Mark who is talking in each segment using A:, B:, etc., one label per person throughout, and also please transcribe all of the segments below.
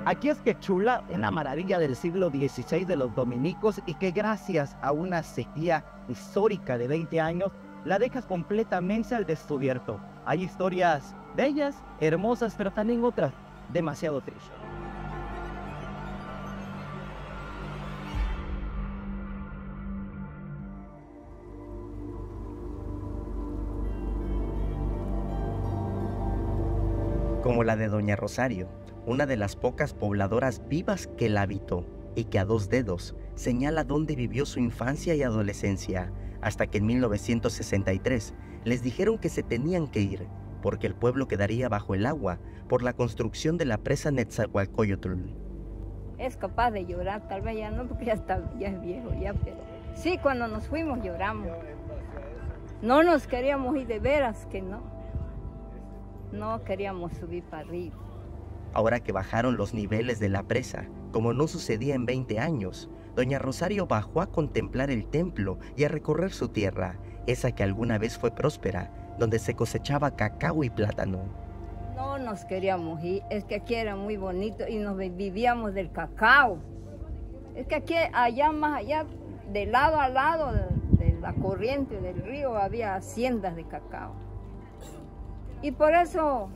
A: Aquí es Quechula, una maravilla del siglo XVI de los dominicos y que gracias a una sequía histórica de 20 años la deja completamente al descubierto. Hay historias bellas, hermosas, pero también otras demasiado tristes.
B: Como la de Doña Rosario, una de las pocas pobladoras vivas que la habitó y que a dos dedos señala dónde vivió su infancia y adolescencia, hasta que en 1963 les dijeron que se tenían que ir, porque el pueblo quedaría bajo el agua por la construcción de la presa Netzahualcoyotl.
C: Es capaz de llorar, tal vez ya no, porque ya es viejo, ya, pero sí, cuando nos fuimos lloramos. No nos queríamos ir, de veras que no. No queríamos subir para arriba.
B: Ahora que bajaron los niveles de la presa, como no sucedía en 20 años, Doña Rosario bajó a contemplar el templo y a recorrer su tierra, esa que alguna vez fue próspera, donde se cosechaba cacao y plátano.
C: No nos queríamos ir, es que aquí era muy bonito y nos vivíamos del cacao. Es que aquí, allá más allá, de lado a lado de la corriente del río, había haciendas de cacao. Y por eso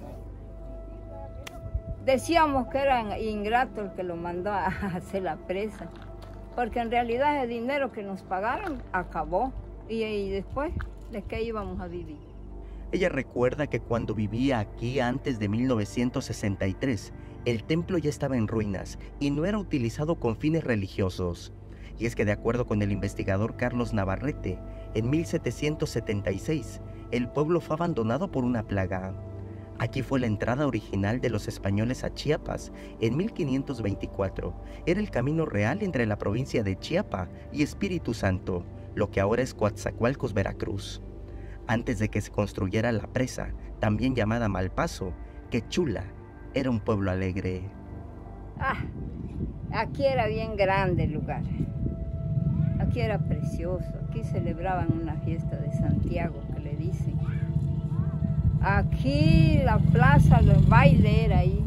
C: decíamos que era ingrato el que lo mandó a hacer la presa, porque en realidad el dinero que nos pagaron acabó y después de qué íbamos a vivir.
B: Ella recuerda que cuando vivía aquí antes de 1963, el templo ya estaba en ruinas y no era utilizado con fines religiosos. Y es que de acuerdo con el investigador Carlos Navarrete, en 1776, el pueblo fue abandonado por una plaga. Aquí fue la entrada original de los españoles a Chiapas en 1524. Era el camino real entre la provincia de Chiapa y Espíritu Santo, lo que ahora es Coatzacoalcos, Veracruz. Antes de que se construyera la presa, también llamada Malpaso, Quechula era un pueblo alegre.
C: Aquí era bien grande el lugar. Aquí era precioso. Aquí celebraban una fiesta de Santiago, que le dicen. Aquí la plaza, los bailes era ahí.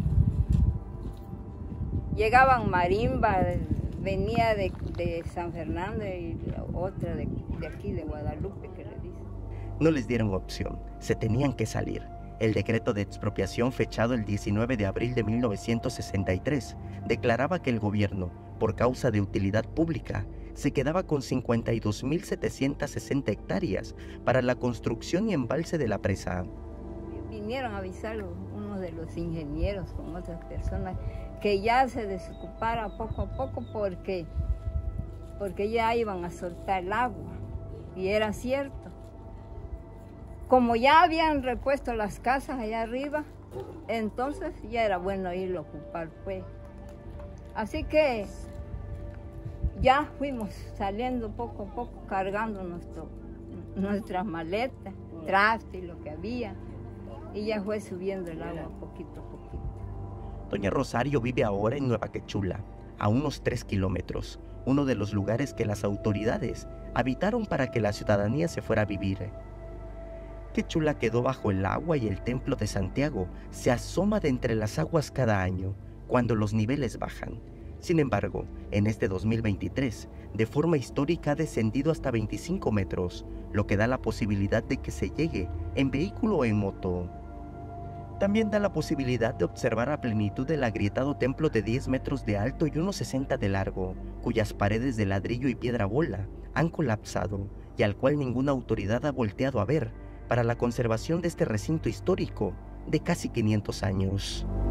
C: Llegaban marimba, venía de San Fernando y otra de aquí de Guadalupe, que le dicen.
B: No les dieron opción, se tenían que salir. El decreto de expropiación fechado el 19 de abril de 1963 declaraba que el gobierno, por causa de utilidad pública, se quedaba con 52.760 hectáreas para la construcción y embalse de la presa.
C: Vinieron a avisar uno de los ingenieros con otras personas que ya se desocupara poco a poco porque ya iban a soltar el agua, y era cierto. Como ya habían repuesto las casas allá arriba, entonces ya era bueno irlo a ocupar, pues. Así que ya fuimos saliendo poco a poco, cargando nuestras maletas, traste y lo que había, y ya fue subiendo el agua poquito a poquito.
B: Doña Rosario vive ahora en Nueva Quechula, a unos 3 kilómetros, uno de los lugares que las autoridades habitaron para que la ciudadanía se fuera a vivir. Quechula quedó bajo el agua y el templo de Santiago se asoma de entre las aguas cada año, cuando los niveles bajan. Sin embargo, en este 2023, de forma histórica ha descendido hasta 25 metros, lo que da la posibilidad de que se llegue en vehículo o en moto. También da la posibilidad de observar a plenitud el agrietado templo de 10 metros de alto y unos 60 de largo, cuyas paredes de ladrillo y piedra bola han colapsado y al cual ninguna autoridad ha volteado a ver para la conservación de este recinto histórico de casi 500 años.